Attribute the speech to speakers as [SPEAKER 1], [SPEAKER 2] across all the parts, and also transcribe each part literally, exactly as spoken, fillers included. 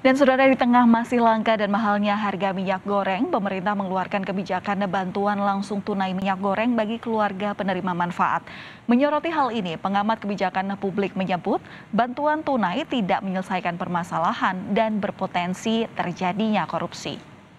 [SPEAKER 1] Dan saudara, di tengah masih langka dan mahalnya harga minyak goreng, pemerintah mengeluarkan kebijakan bantuan langsung tunai minyak goreng bagi keluarga penerima manfaat. Menyoroti hal ini, pengamat kebijakan publik menyebut bantuan tunai tidak menyelesaikan permasalahan dan berpotensi terjadinya korupsi.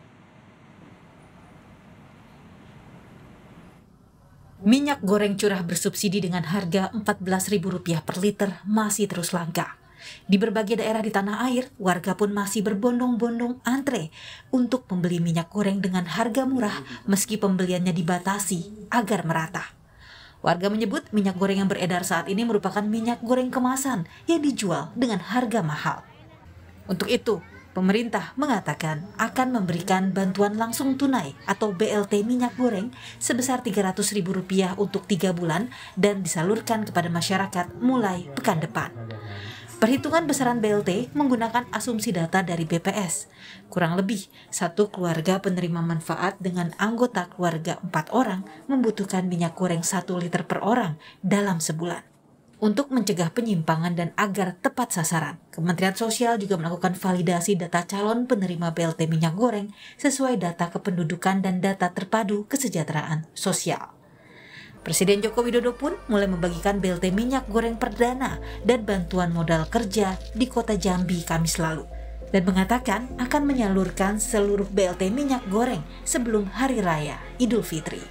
[SPEAKER 2] Minyak goreng curah bersubsidi dengan harga empat belas ribu rupiah per liter masih terus langka. Di berbagai daerah di tanah air, warga pun masih berbondong-bondong antre untuk membeli minyak goreng dengan harga murah meski pembeliannya dibatasi agar merata. Warga menyebut minyak goreng yang beredar saat ini merupakan minyak goreng kemasan yang dijual dengan harga mahal. Untuk itu, pemerintah mengatakan akan memberikan bantuan langsung tunai atau B L T minyak goreng sebesar tiga ratus ribu rupiah untuk tiga bulan dan disalurkan kepada masyarakat mulai pekan depan. Perhitungan besaran B L T menggunakan asumsi data dari B P S. Kurang lebih, satu keluarga penerima manfaat dengan anggota keluarga empat orang membutuhkan minyak goreng satu liter per orang dalam sebulan. Untuk mencegah penyimpangan dan agar tepat sasaran, Kementerian Sosial juga melakukan validasi data calon penerima B L T minyak goreng sesuai data kependudukan dan data terpadu kesejahteraan sosial. Presiden Joko Widodo pun mulai membagikan B L T minyak goreng perdana dan bantuan modal kerja di Kota Jambi Kamis lalu, dan mengatakan akan menyalurkan seluruh B L T minyak goreng sebelum Hari Raya Idul Fitri.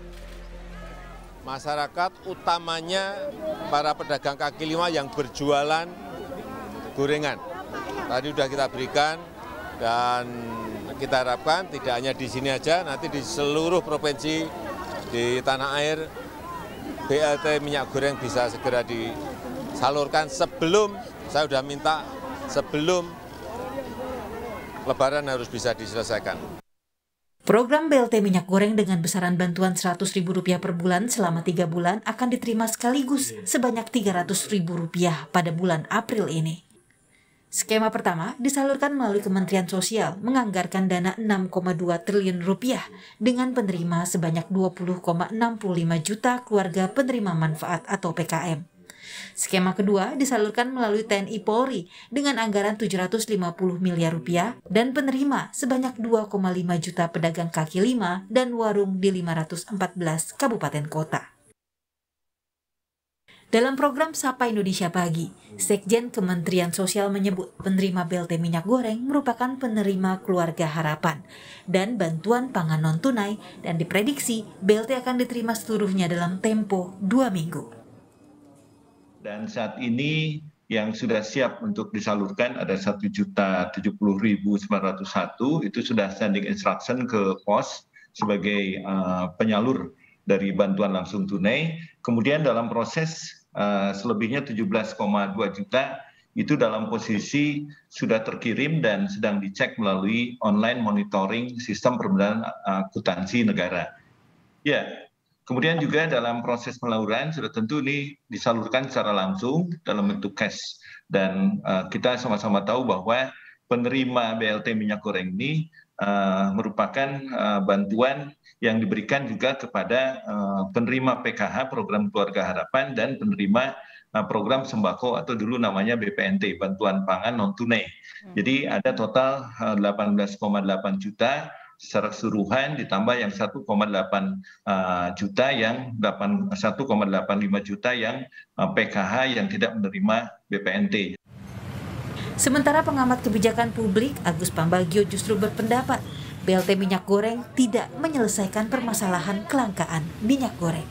[SPEAKER 3] Masyarakat utamanya para pedagang kaki lima yang berjualan gorengan. Tadi sudah kita berikan dan kita harapkan tidak hanya di sini aja, nanti di seluruh provinsi di tanah air B L T minyak goreng bisa segera disalurkan sebelum, saya sudah minta sebelum Lebaran harus bisa diselesaikan.
[SPEAKER 2] Program B L T minyak goreng dengan besaran bantuan seratus ribu rupiah per bulan selama tiga bulan akan diterima sekaligus sebanyak tiga ratus ribu rupiah pada bulan April ini. Skema pertama disalurkan melalui Kementerian Sosial menganggarkan dana enam koma dua triliun rupiah dengan penerima sebanyak dua puluh koma enam puluh lima juta keluarga penerima manfaat atau P K M. Skema kedua disalurkan melalui T N I Polri dengan anggaran tujuh ratus lima puluh miliar rupiah dan penerima sebanyak dua koma lima juta pedagang kaki lima dan warung di lima ratus empat belas kabupaten kota. Dalam program Sapa Indonesia Pagi, Sekjen Kementerian Sosial menyebut penerima B L T minyak goreng merupakan penerima keluarga harapan dan bantuan pangan non-tunai, dan diprediksi B L T akan diterima seluruhnya dalam tempo dua minggu.
[SPEAKER 4] Dan saat ini yang sudah siap untuk disalurkan ada satu juta tujuh puluh ribu sembilan ratus satu, itu sudah standing instruction ke pos sebagai uh, penyalur dari bantuan langsung tunai. Kemudian dalam proses uh, selebihnya tujuh belas koma dua juta itu dalam posisi sudah terkirim dan sedang dicek melalui online monitoring sistem pembenaran akuntansi negara. Ya, kemudian juga dalam proses penyaluran sudah tentu ini disalurkan secara langsung dalam bentuk cash. Dan uh, kita sama-sama tahu bahwa penerima B L T minyak goreng ini uh, merupakan uh, bantuan yang diberikan juga kepada uh, penerima P K H, program keluarga harapan, dan penerima uh, program sembako atau dulu namanya B P N T, bantuan pangan non tunai. Jadi ada total uh, delapan belas koma delapan juta secara keseluruhan, ditambah yang satu koma delapan juta yang satu koma delapan lima juta yang P K H yang tidak menerima B P N T.
[SPEAKER 2] Sementara pengamat kebijakan publik Agus Pambagio justru berpendapat B L T minyak goreng tidak menyelesaikan permasalahan kelangkaan minyak goreng.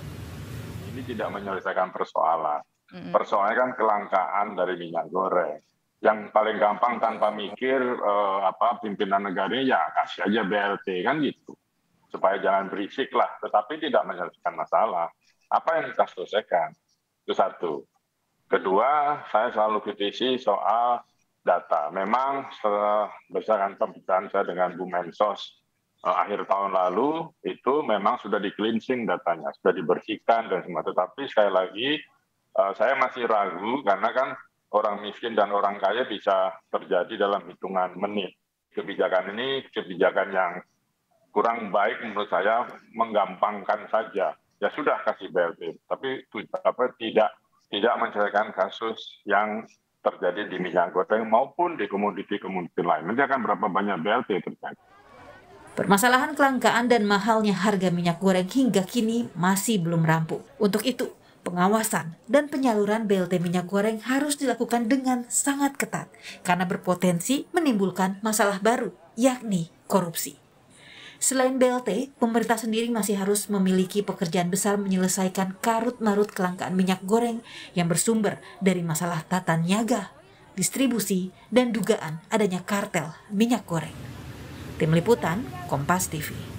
[SPEAKER 5] Ini tidak menyelesaikan persoalan. Persoalannya kan kelangkaan dari minyak goreng. Yang paling gampang tanpa mikir eh, apa pimpinan negara ya kasih aja B L T kan gitu, supaya jangan berisik lah, tetapi tidak menyelesaikan masalah. Apa yang kita selesaikan itu satu. Kedua, saya selalu kritisi soal data. Memang berdasarkan pembicaraan saya dengan Bu Mensos eh, akhir tahun lalu itu memang sudah di cleansing datanya, sudah dibersihkan dan semua. Tetapi sekali lagi eh, saya masih ragu karena kan orang miskin dan orang kaya bisa terjadi dalam hitungan menit. Kebijakan ini kebijakan yang kurang baik menurut saya, menggampangkan saja. Ya sudah kasih B L T, tapi apa, tidak tidak menyelesaikan kasus yang terjadi di minyak goreng maupun di komoditi-komoditi lain. Nanti akan berapa banyak B L T terjadi.
[SPEAKER 2] Permasalahan kelangkaan dan mahalnya harga minyak goreng hingga kini masih belum rampung. Untuk itu, pengawasan dan penyaluran B L T minyak goreng harus dilakukan dengan sangat ketat karena berpotensi menimbulkan masalah baru, yakni korupsi. Selain B L T, pemerintah sendiri masih harus memiliki pekerjaan besar menyelesaikan karut-marut kelangkaan minyak goreng yang bersumber dari masalah tata niaga, distribusi, dan dugaan adanya kartel minyak goreng. Tim Liputan, Kompas T V.